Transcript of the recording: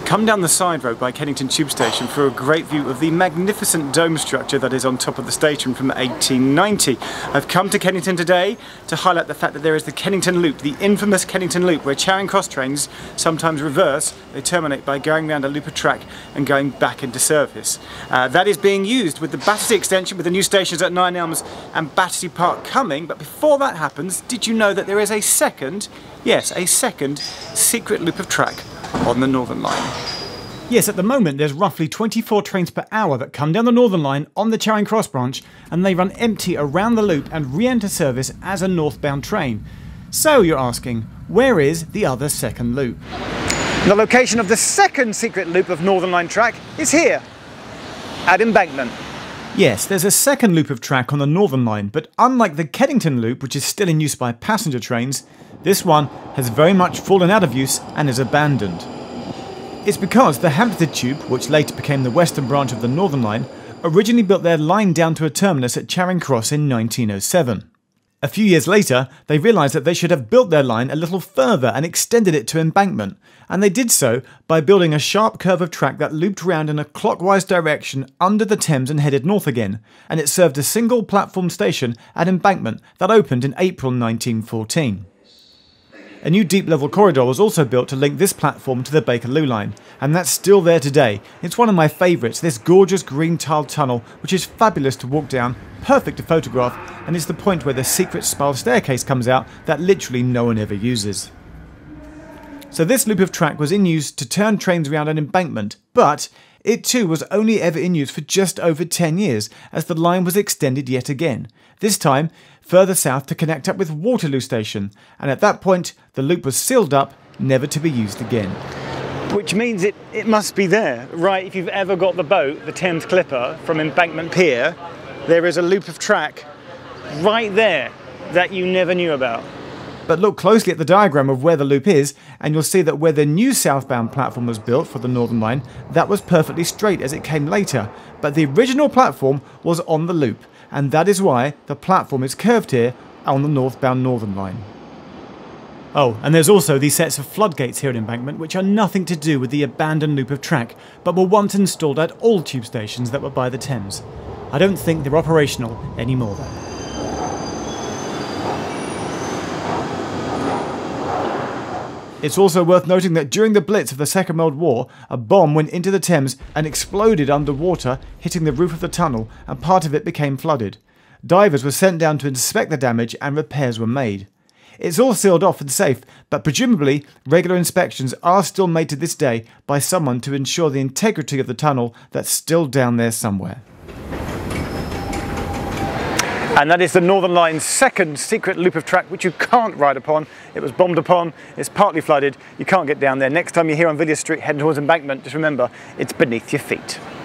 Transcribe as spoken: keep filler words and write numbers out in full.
come down the side road by Kennington Tube Station for a great view of the magnificent dome structure that is on top of the station from eighteen ninety. I've come to Kennington today to highlight the fact that there is the Kennington Loop, the infamous Kennington Loop, where Charing Cross trains sometimes reverse. They terminate by going round a loop of track and going back into service. Uh, that is being used with the Battersea extension, with the new stations at Nine Elms and Battersea Park coming. But before that happens, did you know that there is a second, yes, a second secret loop of track on the Northern Line? Yes, at the moment there's roughly twenty-four trains per hour that come down the Northern Line on the Charing Cross branch, and they run empty around the loop and re-enter service as a northbound train. So you're asking, where is the other second loop? The location of the second secret loop of Northern Line track is here, at Embankment. Yes, there's a second loop of track on the Northern Line, but unlike the Kennington Loop, which is still in use by passenger trains, this one has very much fallen out of use and is abandoned. It's because the Hampstead Tube, which later became the western branch of the Northern Line, originally built their line down to a terminus at Charing Cross in nineteen oh seven. A few years later, they realised that they should have built their line a little further and extended it to Embankment, and they did so by building a sharp curve of track that looped round in a clockwise direction under the Thames and headed north again, and it served a single platform station at Embankment that opened in April nineteen fourteen. A new deep level corridor was also built to link this platform to the Bakerloo line, and that's still there today. It's one of my favourites, this gorgeous green tiled tunnel, which is fabulous to walk down, perfect to photograph, and it's the point where the secret spiral staircase comes out that literally no one ever uses. So this loop of track was in use to turn trains around an Embankment, but it too was only ever in use for just over ten years, as the line was extended yet again, this time further south to connect up with Waterloo Station, and at that point the loop was sealed up, never to be used again. Which means it, it must be there, right? If you've ever got the boat, the Thames Clipper, from Embankment Pier, there is a loop of track right there that you never knew about. But look closely at the diagram of where the loop is, and you'll see that where the new southbound platform was built for the Northern Line, that was perfectly straight as it came later, but the original platform was on the loop, and that is why the platform is curved here on the northbound Northern Line. Oh, and there's also these sets of floodgates here at Embankment, which are nothing to do with the abandoned loop of track, but were once installed at all tube stations that were by the Thames. I don't think they're operational anymore though. It's also worth noting that during the Blitz of the Second World War, a bomb went into the Thames and exploded underwater, hitting the roof of the tunnel, and part of it became flooded. Divers were sent down to inspect the damage and repairs were made. It's all sealed off and safe, but presumably regular inspections are still made to this day by someone to ensure the integrity of the tunnel that's still down there somewhere. And that is the Northern Line's second secret loop of track, which you can't ride upon. It was bombed upon, it's partly flooded, you can't get down there. Next time you're here on Villiers Street heading towards Embankment, just remember, it's beneath your feet.